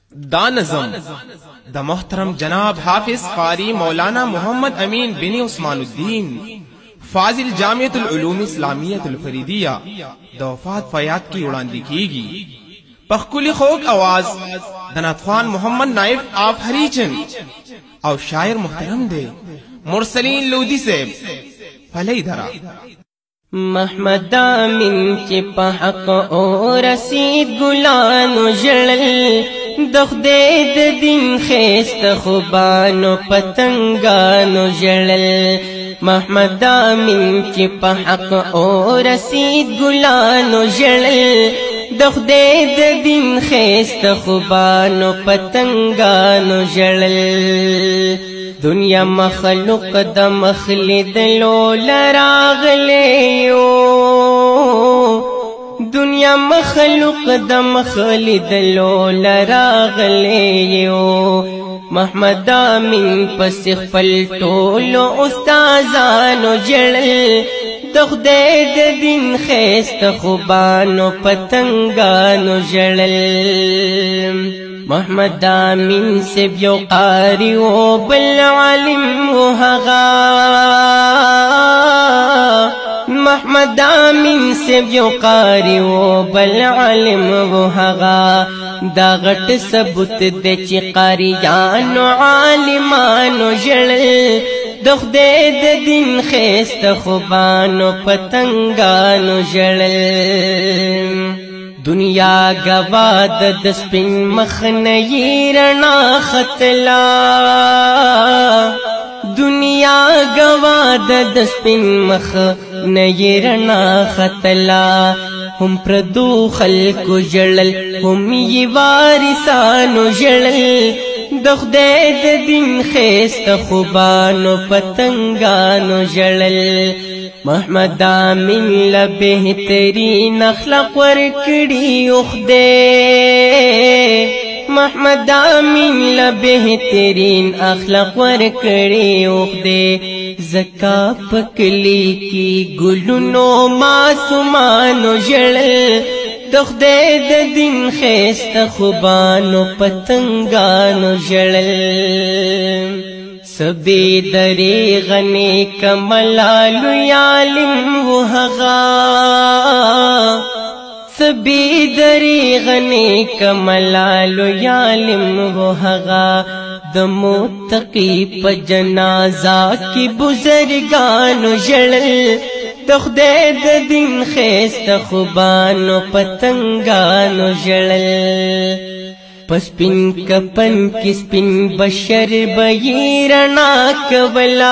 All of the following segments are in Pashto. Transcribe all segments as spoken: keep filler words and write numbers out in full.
دا نظم دا محترم جناب حافظ قاری مولانا محمد امین بن عثمان الدین فاضل جامعۃ العلوم اسلامیہ الفریدیہ دا وفات فیاد کی اڑاندی کی گی پخکلی خوک آواز دنات خان محمد نائف آپ ہریچن او شاعر محترم دے مرسلین لودی سے پھلئی دھرا محمد آمین کے پحق او رسید گلانو جڑل دخ دید دن خیست خوبانو پتنگانو جڑل محمد آمین کے پحق او رسید گلانو جڑل دخ دید دن خیست خوبانو پتنگانو جڑل دنیا مخلوق دا مخلد لول راغلیو دنیا مخلوق دا مخلد لول راغلیو محمد آمین پس خپل ټولو استادانو جړل دخ دید دن خیست خوبانو پتنگانو جړل محمد آمین سے بیو قاری و بل علم و حغا محمد آمین سے بیو قاری و بل علم و حغا دا غٹ ثبوت دے چی قاریانو عالمانو جڑل دخ دید دن خیست خوبانو پتنگانو جڑل دنیا گواد دسپن مخنی رنا خطلا دنیا گواد دسپن مخنی رنا خطلا ہم پردو خلقو جڑل ہم یہ وارثانو جڑل دخ دید دن خیست خوبانو پتنگانو جڑل محمد آمین لبہترین اخلاق ورکڑی اخدے محمد آمین لبہترین اخلاق ورکڑی اخدے زکا پکلی کی گلنو معصومانو جڑل دخ دید دن خیست خوبانو پتنگانو جڑل سبی دری غنی کملالو یالم و حغا سبی دری غنی کملالو یالم و حغا دمو تقی پا جنازہ کی بزرگانو جڑل دخ دید دن خیست خوبانو پتنگانو جڑل پس پن کپن کس پن بشر بیرنا کولا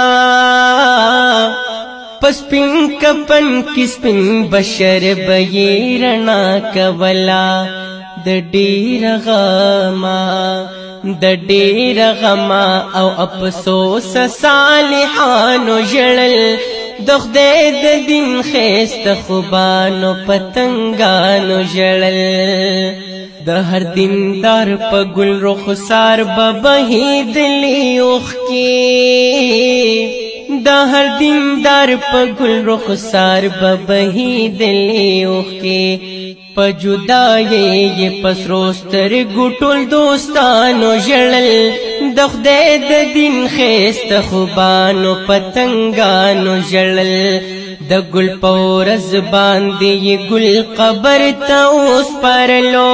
پس پن کپن کس پن بشر بیرنا کولا د ډیر غما د ډیر غما او افسوس صالحانو جړل دخ دید دن خیست خوبانو پتنگانو جړل د هر دین دار په ګل رخسار ببهی دلی اوخ کی د هر دین دار په ګل رخسار ببهی دلی اوخ کی په جدای پسروستر ګټول دوستانو جړل دخ دید دن خیست خوبانو پتنگانو جړل د گل پورز باندې گل قبر ته اوس پرلو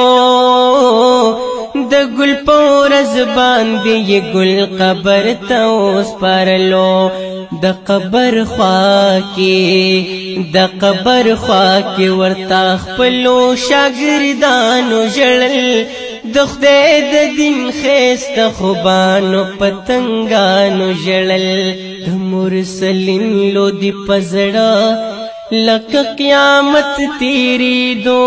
د گل پورز باندې گل قبر ته اوس پرلو د قبر خوا کې د قبر خوا کې ورتا خپلو شاګردانو جړل دخ دید دن خیست خوبانو پتنگانو جړل د مرسلین لو دی پزڑا لک قیامت تیری دو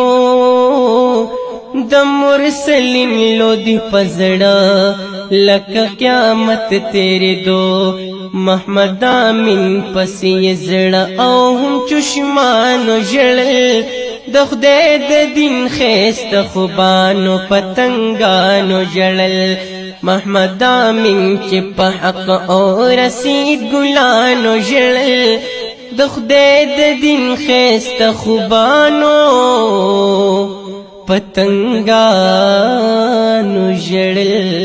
د مرسلین لو دی پزڑا لک قیامت تیری دو محمد آمین پسی زڑا او ہم چشمانو جړل دخ دید دن خیست خوبانو پتنگانو جړل محمد آمین چی پا حق او رسید گلانو جړل دخ دید دن خیست خوبانو پتنگانو ژړل